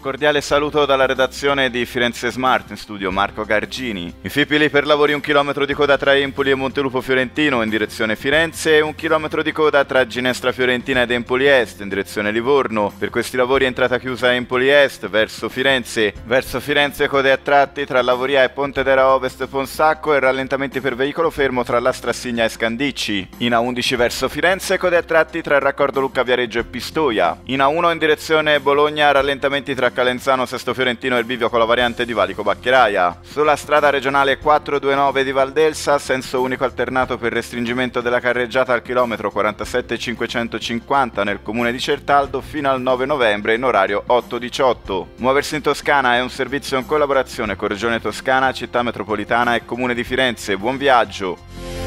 cordiale saluto dalla redazione di Firenze Smart, in studio Marco Gargini. I Fipili per lavori 1 chilometro di coda tra Empoli e Montelupo Fiorentino in direzione Firenze e 1 chilometro di coda tra Ginestra Fiorentina ed Empoli Est in direzione Livorno. Per questi lavori entrata chiusa a Empoli Est verso Firenze. Verso Firenze code a tratti tra Lavoria e Pontedera Ovest Fonsacco e rallentamenti per veicolo fermo tra La Strassigna e Scandicci. In A11 verso Firenze code a tratti tra il raccordo Lucca Viareggio e Pistoia. In A1 in direzione Bologna rallentamenti tra Calenzano, Sesto Fiorentino e il bivio con la variante di Valico Baccheraia. Sulla strada regionale 429 di Valdelsa, senso unico alternato per restringimento della carreggiata al chilometro 47,550 nel comune di Certaldo fino al 9 novembre in orario 8-18. Muoversi in Toscana è un servizio in collaborazione con Regione Toscana, Città Metropolitana e Comune di Firenze. Buon viaggio!